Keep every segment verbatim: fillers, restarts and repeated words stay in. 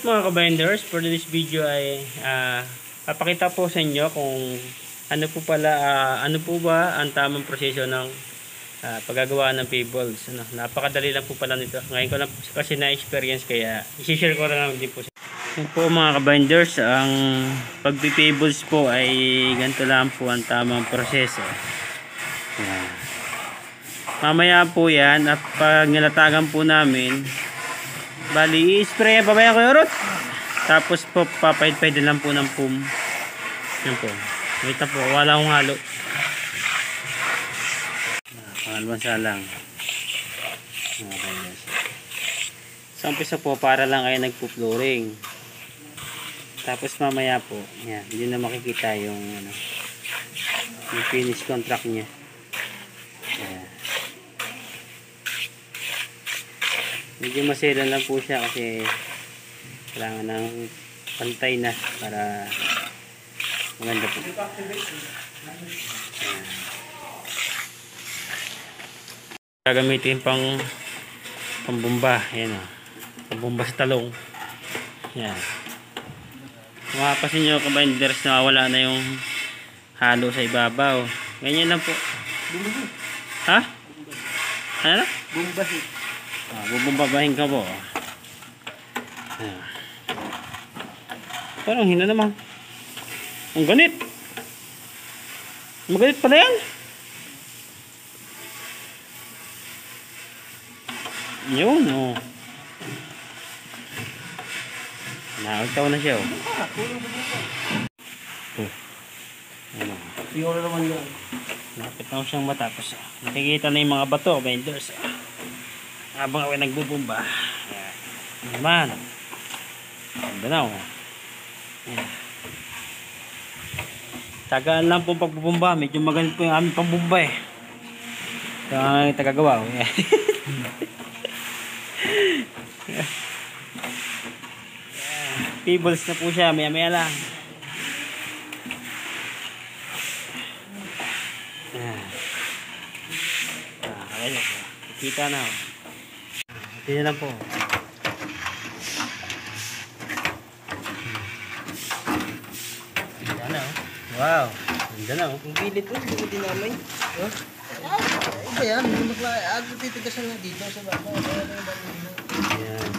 Mga kabinders, for this video ay uh, papakita po sa inyo kung ano po pala uh, ano po ba ang tamang proseso ng uh, paggagawa ng pebbles. Ano, napakadali lang po pala nito. Ngayon ko lang kasi na-experience kaya i-share ko lang din po sa inyo. Po mga kabinders, ang pagpipebbles po ay ganito lang po ang tamang proseso. Yan. Mamaya po yan at pag nilatagan po namin, bali i-spray pa ba yan Kuya Rod? Tapos po papahid-pahid lang po ng pum. Yan po. Wait na po, wala akong halo. Pangalbansa lang. Okay, yes. Sa umpisa po para lang kayo nagpo-flooring. Tapos mamaya po, yan, hindi na makikita yung ano, yung finish contract niya. Yan. Medyo maselan lang po siya kasi kailangan ng pantay na para maganda po. Ayan. Gagamitin pang pambumba. Ayan o. Pambumba sa talong. Ayan. Mapapasin nyo kabinders na wala na yung halo sa ibabaw. Ganyan lang po. Ha? Ano na? Bumbahin. Ah, bubumbabahin ka po. Ayan. Parang hina naman. Ang ganit. Maganit pala yan. Yun, oh. Nakagtaw na siya, oh. Oh. Ano? Siguro naman yan. Napit na siyang matapos. Ah. Nakikita na yung mga bato, binders. Ah. Habang ako nagbubumba. Ayan. Naman. Ganda na, oh. Ayan. Tagaan lang po pagbubumba. Medyo magaling po yung aming pambumba eh. Ito ang tagagawa. Oh. Pebbles na po siya. Maya maya lang. Ayan. Ah, ayan. Kita na. Oh. Ito lang po. Ganda na. Oh. Wow. Ganda na. Oh. Ang bilit mo, hindi mo dinamay. Huh? Iba yan, hindi mo ako titigasan na dito sa baba. Ayan.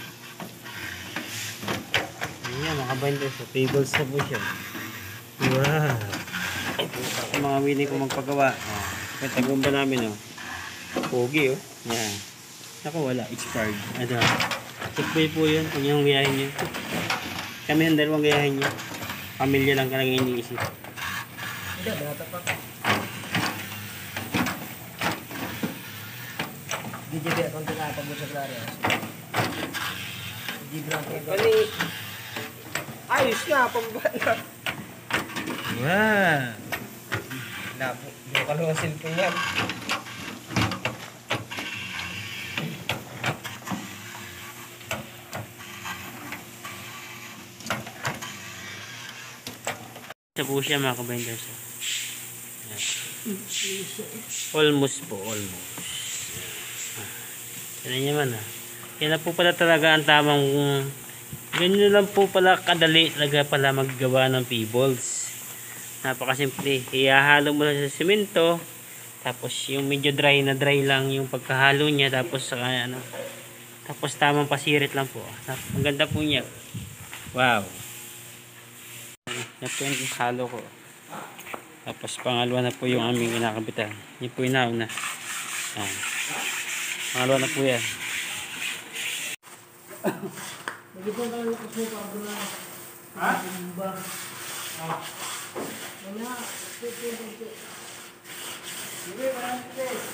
Ayan, mga binders. So, tables na po siya. Wow. Ito mga willing ko magpagawa. Oh. Ito tagumba namin. Oh. Pogi. Oh. Ayan. Ako wala. Expired. Ano. Checkbay po yun. Kung yung gayahin nyo. Kami yung dalawang gayahin nyo. Pamilya lang talaga iniisip. Hindi, bata pa. D J B, kung tinapag mo sa klaro. D J B lang kayo. Kani, ayos na, pambala. Wow. Napo, hindi ko kalungan cellphone yan. Sa po siya mga kabinders. Almost po, almost. Yan naman ah. Yan na po pala talaga ang tamang, ganyan lang po pala kadali talaga pala maggawa ng pebbles. Napakasimple. Ihahalo mo lang sa simento. Tapos yung medyo dry na dry lang yung pagkahalo niya. Tapos saka ano. Tapos tamang pasirit lang po. Ang ganda po niya. Wow. Yan po yung halo ko. Tapos pangalawa na po yung aming inakabitan. Yan po yung nauna. Yan. Pangalawa na po yan. Nag-ipon ka lang lakas mo pa bro na. Ha? Ba? Ah. Wala. Sige, maraming stress.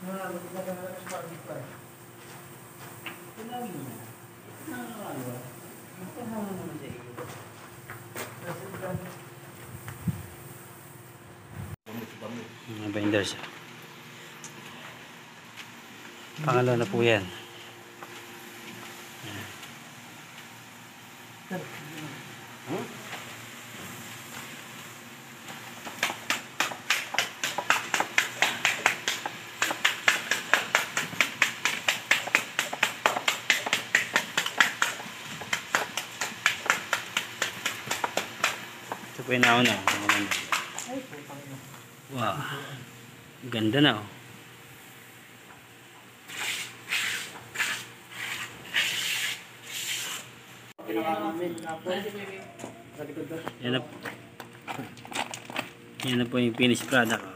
Mga magkakaroon sa parang pa. Tinawin niya. Nakakalawa. Magkahama naman sa iyo. Mga binders. Pangalawa na po yan. Huh? Ito po yung nauna. Wow. Ganda na oh. Yan na, yan na po yung finished product.